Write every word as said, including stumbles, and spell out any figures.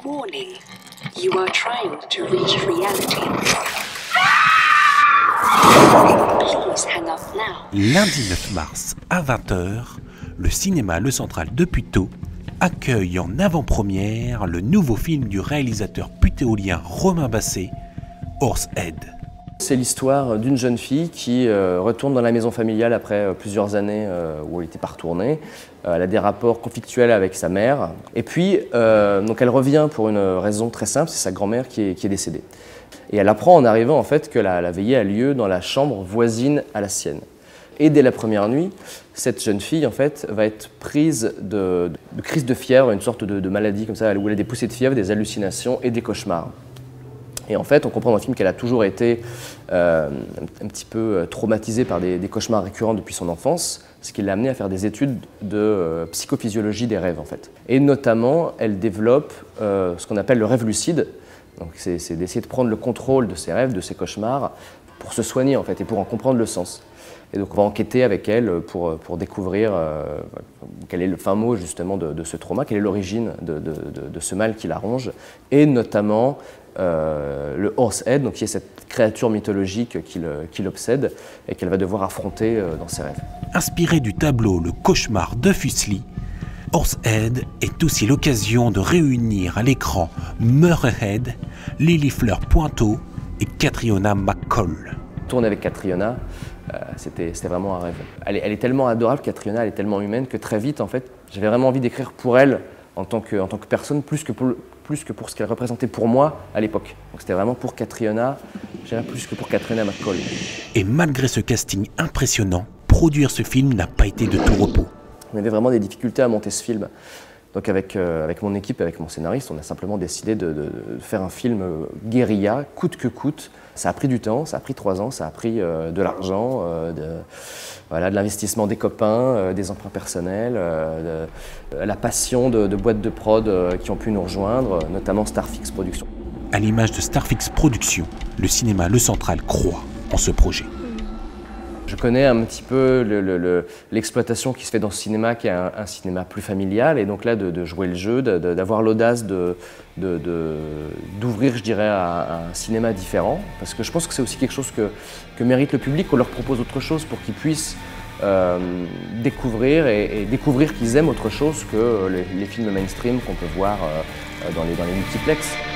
Warning. You are trying to reach reality. Please hang up now. Lundi neuf mars à vingt heures, le cinéma Le Central de Puteaux accueille en avant-première le nouveau film du réalisateur putéolien Romain Basset, Horsehead. C'est l'histoire d'une jeune fille qui euh, retourne dans la maison familiale après euh, plusieurs années euh, où elle n'était pas retournée. Euh, elle a des rapports conflictuels avec sa mère. Et puis, euh, donc elle revient pour une raison très simple, c'est sa grand-mère qui est, qui est décédée. Et elle apprend en arrivant en fait que la, la veillée a lieu dans la chambre voisine à la sienne. Et dès la première nuit, cette jeune fille en fait va être prise de, de crise de fièvre, une sorte de, de maladie comme ça, où elle a des poussées de fièvre, des hallucinations et des cauchemars. Et en fait, on comprend dans le film qu'elle a toujours été euh, un petit peu traumatisée par des, des cauchemars récurrents depuis son enfance, ce qui l'a amenée à faire des études de euh, psychophysiologie des rêves en fait. Et notamment, elle développe euh, ce qu'on appelle le rêve lucide. Donc, c'est, c'est d'essayer de prendre le contrôle de ses rêves, de ses cauchemars, pour se soigner en fait et pour en comprendre le sens. Et donc, on va enquêter avec elle pour, pour découvrir euh, quel est le fin mot justement de, de ce trauma, quelle est l'origine de, de, de, de ce mal qui la ronge, et notamment Euh, le Horsehead, donc qui est cette créature mythologique qui, le, qui l'obsède et qu'elle va devoir affronter euh, dans ses rêves. Inspiré du tableau Le Cauchemar de Fuseli, Horsehead est aussi l'occasion de réunir à l'écran Murrayhead, Lily Fleur Pointeau et Catriona McCall. Tourner avec Catriona, euh, c'était, c'était vraiment un rêve. Elle est, elle est tellement adorable, Catriona, elle est tellement humaine que très vite, en fait, j'avais vraiment envie d'écrire pour elle en tant que, en tant que personne, plus que pour, plus que pour ce qu'elle représentait pour moi à l'époque. Donc c'était vraiment pour Catriona, je dirais plus que pour Catriona McCall. Et malgré ce casting impressionnant, produire ce film n'a pas été de tout repos. On avait vraiment des difficultés à monter ce film. Donc avec, euh, avec mon équipe, avec mon scénariste, on a simplement décidé de, de, de faire un film euh, guérilla, coûte que coûte. Ça a pris du temps, ça a pris trois ans, ça a pris euh, de l'argent, euh, de, voilà, de l'investissement des copains, euh, des emprunts personnels, euh, de, de la passion de, de boîtes de prod euh, qui ont pu nous rejoindre, notamment Starfix Productions. À l'image de Starfix Productions, le cinéma Le Central croit en ce projet. Je connais un petit peu le, le, le, l'exploitation qui se fait dans ce cinéma, qui est un, un cinéma plus familial, et donc là de, de jouer le jeu, de, de, d'avoir l'audace de, de, de, d'ouvrir, je dirais, à, à un cinéma différent, parce que je pense que c'est aussi quelque chose que, que mérite le public, qu'on leur propose autre chose pour qu'ils puissent euh, découvrir et, et découvrir qu'ils aiment autre chose que les, les films mainstream qu'on peut voir euh, dans les, dans les multiplexes.